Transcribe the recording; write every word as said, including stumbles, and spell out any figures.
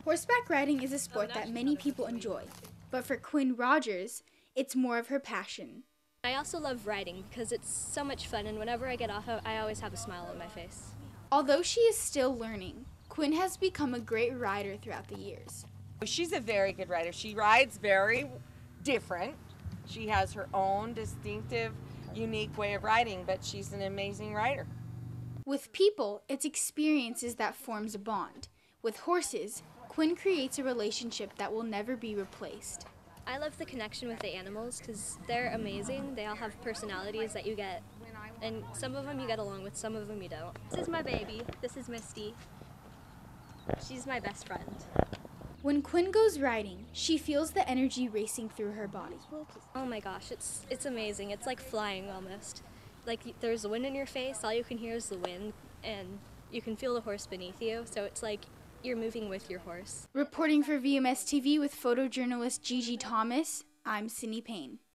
Horseback riding is a sport that many people enjoy, but for Quinn Rogers, it's more of her passion. I also love riding because it's so much fun, and whenever I get off, I always have a smile on my face. Although she is still learning, Quinn has become a great rider throughout the years. She's a very good rider. She rides very different. She has her own distinctive, unique way of riding, but she's an amazing rider. With people, it's experiences that forms a bond. With horses, Quinn creates a relationship that will never be replaced. I love the connection with the animals because they're amazing. They all have personalities that you get, and some of them you get along with, some of them you don't. This is my baby. This is Misty. She's my best friend. When Quinn goes riding, she feels the energy racing through her body. Oh my gosh, it's it's amazing. It's like flying almost. Like there's the wind in your face, all you can hear is the wind, and you can feel the horse beneath you, so it's like you're moving with your horse. Reporting for V M S T V with photojournalist Gigi Thomas, I'm Cindy Payne.